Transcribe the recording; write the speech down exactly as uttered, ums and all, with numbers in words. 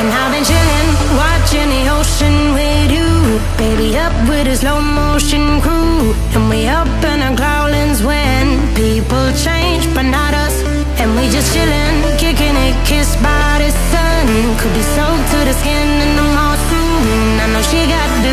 And I've been chilling, watching the ocean with you. Baby, up with a slow motion crew. And we up in our growlings when people change, but not us. And we just chillin', kicking it, kissed by the sun. Could be soaked to the skin in the moss room. I know she got the